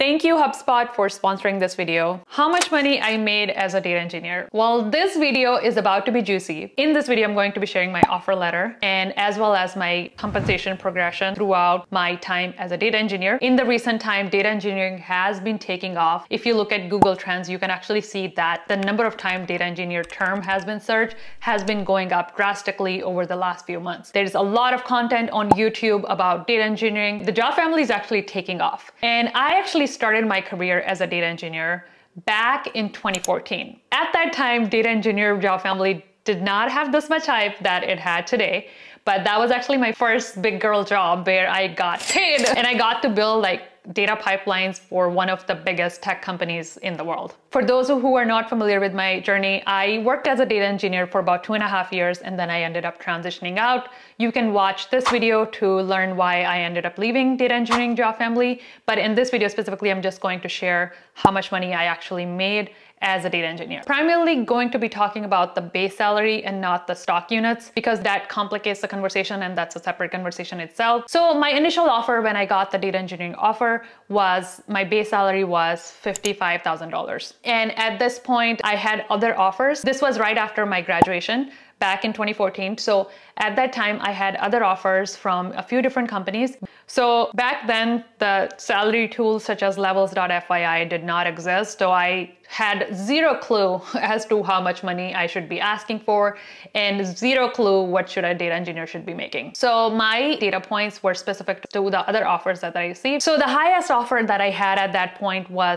Thank you HubSpot for sponsoring this video. How much money I made as a data engineer? Well, this video is about to be juicy. In this video, I'm going to be sharing my offer letter and as well as my compensation progression throughout my time as a data engineer. In the recent time, data engineering has been taking off. If you look at Google Trends, you can actually see that the number of time data engineer term has been searched has been going up drastically over the last few months. There's a lot of content on YouTube about data engineering. The job family is actually taking off. And I actually started my career as a data engineer back in 2014. At that time, data engineer job family did not have this much hype that it had today, but that was actually my first big girl job where I got paid and I got to build data pipelines for one of the biggest tech companies in the world. For those who are not familiar with my journey, I worked as a data engineer for about 2.5 years and then I ended up transitioning out. You can watch this video to learn why I ended up leaving data engineering job family. But in this video specifically, I'm just going to share how much money I actually made as a data engineer. Primarily going to be talking about the base salary and not the stock units because that complicates the conversation and that's a separate conversation itself. So my initial offer when I got the data engineering offer was my base salary was $55,000. And at this point I had other offers. This was right after my graduation back in 2014. So at that time I had other offers from a few different companies. So back then the salary tools such as levels.fyi did not exist. So I had zero clue as to how much money I should be asking for and zero clue what should a data engineer should be making. So my data points were specific to the other offers that I received. So the highest offer that I had at that point was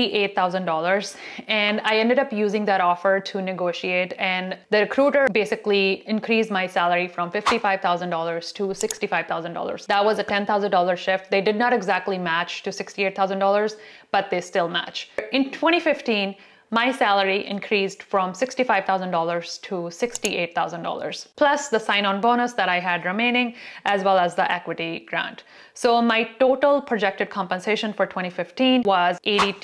$68,000 and I ended up using that offer to negotiate and the recruiter basically increased my salary from $55,000 to $65,000. That was a $10,000 shift. They did not exactly match to $68,000, but they still match. In 2015, my salary increased from $65,000 to $68,000, plus the sign-on bonus that I had remaining, as well as the equity grant. So my total projected compensation for 2015 was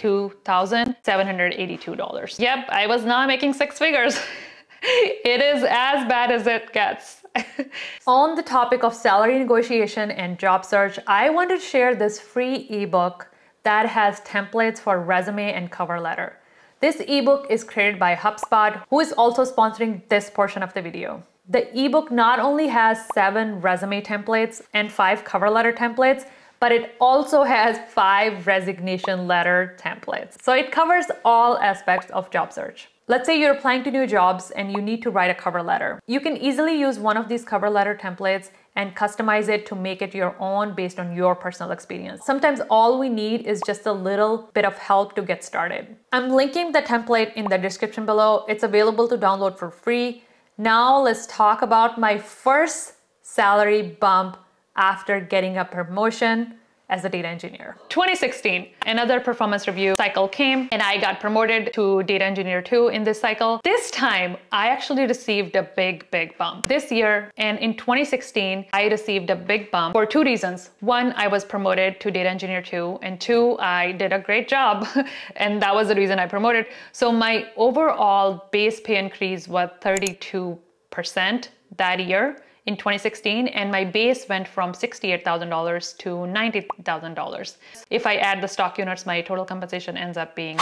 $82,782. Yep, I was not making six figures. It is as bad as it gets. On the topic of salary negotiation and job search, I want to share this free ebook that has templates for resume and cover letter. This ebook is created by HubSpot, who is also sponsoring this portion of the video. The ebook not only has 7 resume templates and 5 cover letter templates, but it also has 5 resignation letter templates. So it covers all aspects of job search. Let's say you're applying to new jobs and you need to write a cover letter. You can easily use one of these cover letter templates and customize it to make it your own based on your personal experience. Sometimes all we need is just a little bit of help to get started. I'm linking the template in the description below. It's available to download for free. Now let's talk about my first salary bump after getting a promotion as a data engineer. 2016, another performance review cycle came and I got promoted to data engineer 2 in this cycle. This time, I actually received a big bump. This year and in 2016, I received a big bump for 2 reasons. 1, I was promoted to data engineer 2 and 2, I did a great job and that was the reason I promoted. So my overall base pay increase was 32% that year in 2016, and my base went from $68,000 to $90,000. If I add the stock units, my total compensation ends up being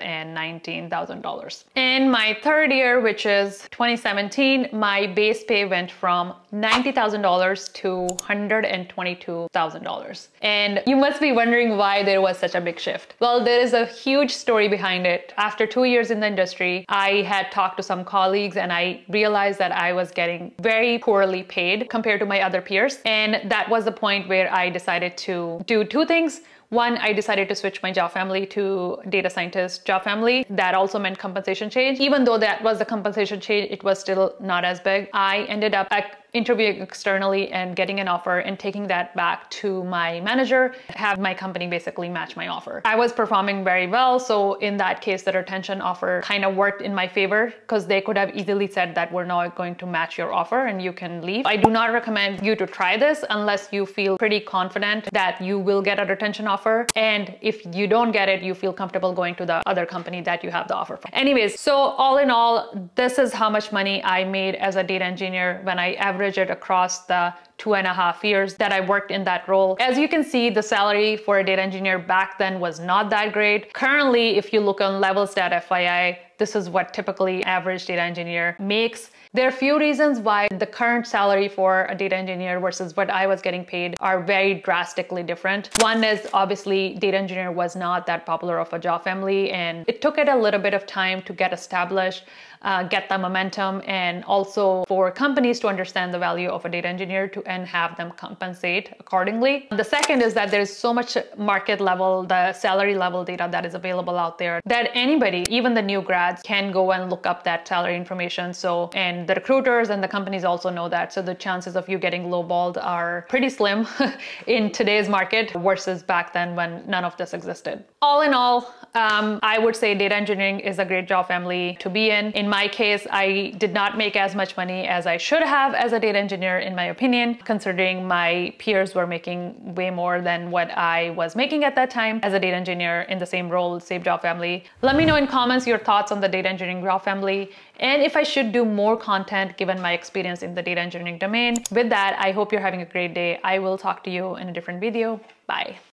$119,000. In my third year, which is 2017, my base pay went from $90,000 to $122,000. And you must be wondering why there was such a big shift. Well, there is a huge story behind it. After 2 years in the industry, I had talked to some colleagues and I realized that I was getting very poorly paid compared to my other peers. And that was the point where I decided to do 2 things. 1, I decided to switch my job family to data scientist job family. That also meant compensation change. Even though that was the compensation change, it was still not as big. I ended up interviewing externally and getting an offer and taking that back to my manager, have my company basically match my offer. I was performing very well, so in that case, the retention offer kind of worked in my favor because they could have easily said that we're not going to match your offer and you can leave. I do not recommend you to try this unless you feel pretty confident that you will get a retention offer. And if you don't get it, you feel comfortable going to the other company that you have the offer from. Anyways, so all in all, this is how much money I made as a data engineer when I averaged average it across the 2.5 years that I worked in that role. As you can see, the salary for a data engineer back then was not that great. Currently, if you look on Levelstat FYI, this is what typically average data engineer makes. There are a few reasons why the current salary for a data engineer versus what I was getting paid are very drastically different. One is obviously data engineer was not that popular of a job family, and it took it a little bit of time to get established, get the momentum, and also for companies to understand the value of a data engineer and have them compensate accordingly. The second is that there's so much market level, the salary level data that is available out there that anybody, even the new grads, can go and look up that salary information. And the recruiters and the companies also know that. So the chances of you getting lowballed are pretty slim in today's market versus back then when none of this existed. All in all, I would say data engineering is a great job family to be in. In my case, I did not make as much money as I should have as a data engineer, in my opinion, considering my peers were making way more than what I was making at that time as a data engineer in the same role, same job family. Let me know in comments your thoughts on the data engineering job family, and if I should do more content given my experience in the data engineering domain. With that, I hope you're having a great day. I will talk to you in a different video. Bye.